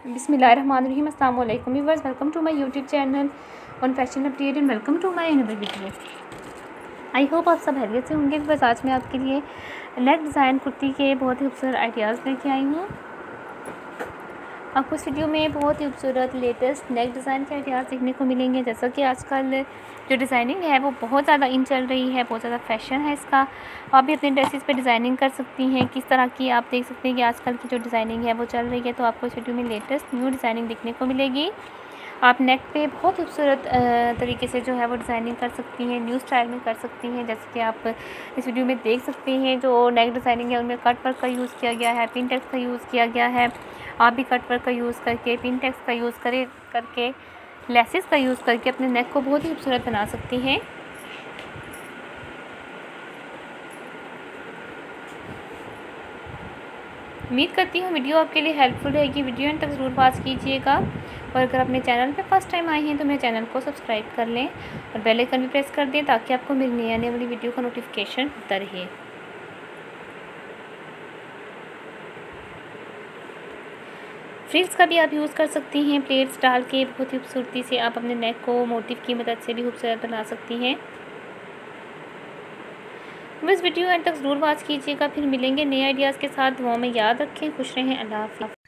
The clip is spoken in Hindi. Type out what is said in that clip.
बिस्मिल्लाहिर्रहमानिर्रहीम। अस्सलाम वालेकुम viewers, welcome to my YouTube channel on fashion update and welcome to my another video. I hope आप सब खैरियत से होंगे। बस आज मैं आपके लिए नेक डिज़ाइन कुर्ती के बहुत ही खूबसूरत आइडियाज़ लेके आई हूँ। आपको इस वीडियो में बहुत ही खूबसूरत लेटेस्ट नेक डिज़ाइन के आइडियाज़ देखने को मिलेंगे। जैसा कि आजकल जो डिज़ाइनिंग है वो बहुत ज़्यादा इन चल रही है, बहुत ज़्यादा फैशन है इसका। आप भी अपने ड्रेसेस पे डिज़ाइनिंग कर सकती हैं। किस तरह की आप देख सकते हैं कि आजकल की जो डिज़ाइनिंग है वो चल रही है, तो आपको इस वीडियो में लेटेस्ट न्यू डिज़ाइनिंग देखने को मिलेगी। आप नेक पे बहुत खूबसूरत तरीके से जो है वो डिज़ाइनिंग कर सकती हैं, न्यू स्टाइल में कर सकती हैं। जैसे कि आप इस वीडियो में देख सकते हैं, जो नेक डिज़ाइनिंग है उनमें कट वर्क का यूज़ किया गया है, पिन टेक्स का यूज़ किया गया है। आप भी कट वर्क का यूज़ करके, पिन टेक्स का यूज़ करके लेसेस का यूज़ करके अपने नेक को बहुत ही खूबसूरत बना सकती हैं। उम्मीद करती हूँ वीडियो आपके लिए हेल्पफुल रहेगी। वीडियो एंड तक ज़रूर वॉच कीजिएगा, और अगर अपने चैनल पे फर्स्ट टाइम आए हैं तो मेरे चैनल को सब्सक्राइब कर लें और बेल आइकन भी प्रेस कर दें, ताकि आपको मेरी नई आने वाली वीडियो का नोटिफिकेशन होता रहे। फ्रिल्स का भी आप यूज़ कर सकती हैं। प्लेट्स डाल के बहुत ही खूबसूरती से आप अपने नेक को मोटिव की मदद से भी खूबसूरत बना सकती हैं। बस वीडियो एंड तक ज़रूर वॉच कीजिएगा। फिर मिलेंगे नए आइडियाज़ के साथ। दुआ में याद रखें। खुश रहें। अल्लाह हाफ़िज़।